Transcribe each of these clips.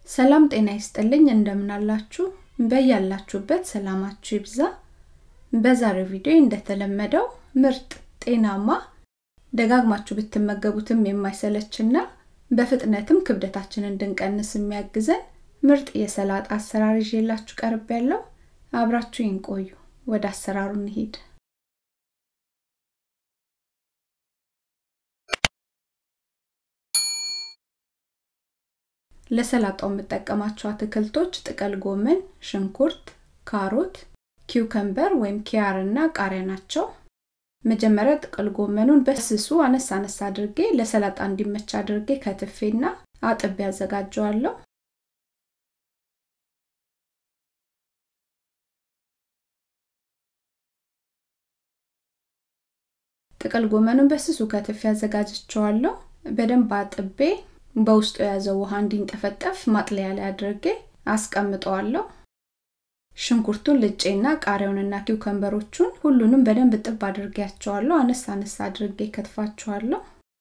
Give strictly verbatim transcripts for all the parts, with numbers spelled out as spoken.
ሰላም ጤና ይስጥልኝ እንደምን አላችሁ በያላችሁበት ሰላማችሁ ይብዛ በዛሬው ቪዲዮ እንደተለመደው ምርጥ ጤናማ ደጋግማችሁ ብትመገቡትም የማይሰለችና በፍጥነትም ክብደታችንን እንድንቀንስ የሚያግዘን ምርጥ የሰላጣ አሰራር ይዤላችሁ ቀርቤያለሁ አብራችሁኝ ቆዩ ወደ አሰራሩ እንሂድ ለሰላጣው መጠቀማቸው አትክልቶች ጥቅል ጎመን ሽንኩርት ካሮት ኪውከምበር ወይም ኪያርና ቃሪያ ናቸው መጀመሪያ ጥቅል ጎመኑን በስሱ አነሳ አነሳ አድርጌ ለሰላጣ እንዲመች አድርጌ ከትፌና አጥቤ አዘጋጀዋለሁ ጥቅል ጎመኑን በስሱ ከትፌ አዘጋጅቼዋለሁ በደንብ አጥቤ በውስጡ ያዘው ውሃ እንዲንጠፈጠፍ ማጥለያ ላይ አድርጌ አስቀምጠዋለሁ ሽንኩርቱን ልጬና ቃሪያውንና ኪውከምበሮቹን ሁሉንም በደንብ ጥብ አድርጌያቸዋለሁ አነሳ አነሳ አድርጌ ከትፋቸዋለሁ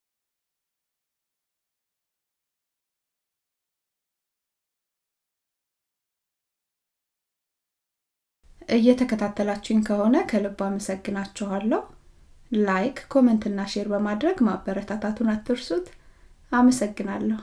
እየተከታተላችሁኝ ከሆነ ከልብ አመሰግናችኋለሁ ላይክ ኮሜንት እና ሼር በማድረግ ማበረታታቱን አትርሱት አመሰግናለሁ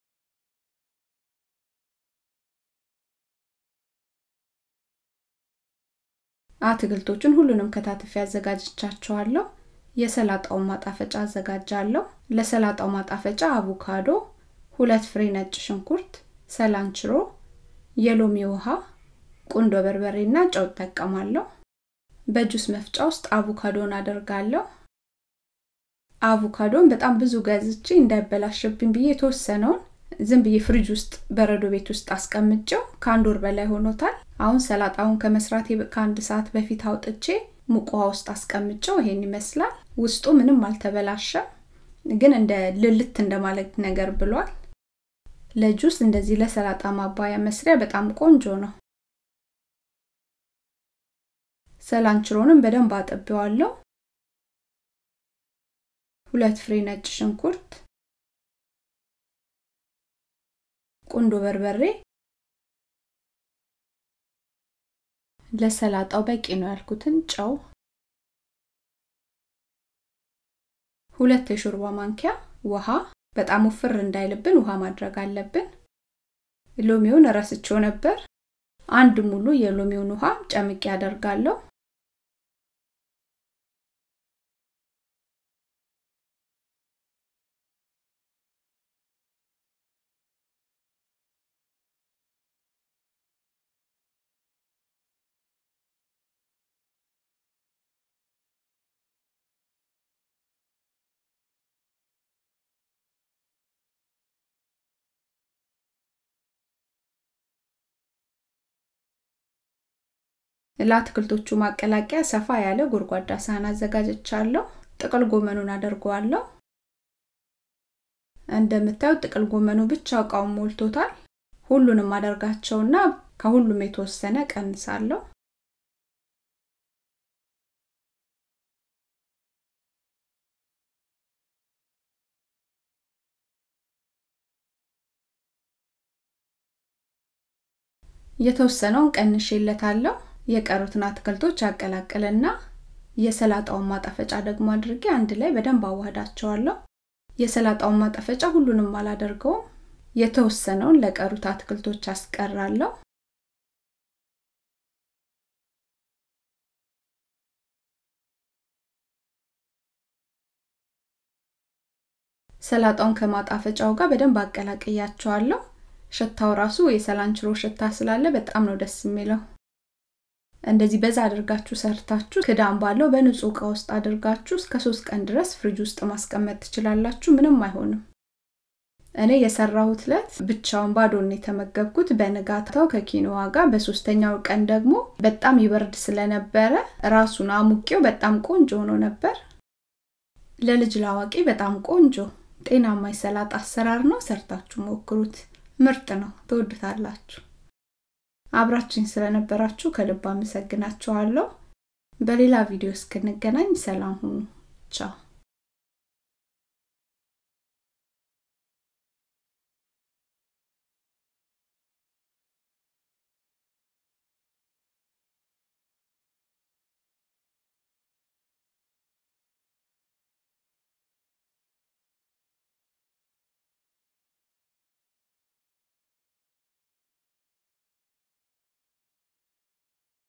አትክልቶቹን ሁሉንም ከታትፌ አዘጋጅቻቸዋለሁ የሰላጣው ማጣፈጫ አዘጋጃለሁ ለሰላጣው ማጣፈጫ አቮካዶ ሁለት ፍሬ ነጭ ሽንኩርት ሰላንችሮ የሎሚ ውሃ ቁንዶ በርበሬና ጨው ተጠቀማለሁ በጁስ መፍጫ ውስጥ አቮካዶን አደርጋለሁ አቮካዶን በጣም ብዙ ገዝቼ እንዳይበላሽብኝ ብዬ ተወሰነው ዝም ብዬ ፍሪጅ ውስጥ በረዶ ቤት ውስጥ አስቀምጬው ካንድ ወር በላይ ሆኖታል አሁን ሰላጣውን ከመስራቴ ከአንድ ሰዓት በፊት አውጥቼ ሙቅ ውሃ ውስጥ አስቀምጬው ይሄን ይመስላል ውስጡ ምንም አልተበላሸም ግን እንደ ልልት እንደማለት ነገር ብሏል ለጁስ እንደዚህ ለሰላጣ ማባያ መስሪያ በጣም ቆንጆ ነው ሰላንችሮንም በደንብ አጥቤዋለሁ ሁለት ፍሬ ነጭ ሽንኩርት ቁንዶ በርበሬ ለሰላጣው በቂ ነው ያልኩትን ጨው ሁለት የሾርባ ማንኪያ ውሃ በጣም ወፍር እንዳይልብን ውሃ ማድረግ አለብን ሎሚውን ረስቼው ነበር አንድ ሙሉ የሎሚውን ውሃ ጨምቄ አደርጋለሁ ለአትክልቶቹ ማቀላቀያ ሰፋ ያለ ጎርጓዳ ሳህን አዘጋጅቻለሁ ጥቅል ጎመኑን አደርገዋለሁ እንደምታዩት ጥቅል ጎመኑ ብቻ ቃው ሞልቶታል ሁሉንም አደርጋቸውና ከሁሉም የተወሰነ ቀንሳለሁ የተወሰነውን ቀንሼለታለሁ የቀሩትን አትክልቶች አቀላቅልና የሰላጣውን ማጣፈጫ ደግሞ አድርጌ አንድ ላይ በደንብ አዋህዳቸዋለሁ የሰላጣውን ማጣፈጫ ሁሉንም አላደርገው የተወሰነውን ለቀሩት አትክልቶች አስቀራለሁ ሰላጣውን ከማጣፈጫው ጋር በደንብ አቀላቅያቸዋለሁ ሽታው ራሱ የሰላንችሮ ሽታ ስላለ በጣም ነው ደስ የሚለው እንደዚህ በዛ አድርጋችሁ ሰርታችሁ ክዳን ባለው በንጹህ ዕቃ ውስጥ አድርጋችሁ እስከ ሶስት ቀን ድረስ ፍሪጅ ውስጥ ማስቀመጥ ትችላላችሁ ምንም አይሆንም እኔ የሰራሁት ለት ብቻውን ባዶን የተመገብኩት በንጋታው ከኪኖዋ ጋር በሶስተኛው ቀን ደግሞ በጣም ይበርድ ስለነበረ ራሱን አሙቄው በጣም ቆንጆ ሆኖ ነበር ለልጅ ላዋቂ በጣም ቆንጆ ጤናማ የሰላጣ አሰራር ነው ሰርታችሁ ሞክሩት ምርጥ ነው ተወዱታላችሁ አብራችሁኝ ስለነበራችሁ ከልብ አመሰግናችኋለሁ በሌላ ቪዲዮ እስክንገናኝ ሰላም ሁኑ ቻው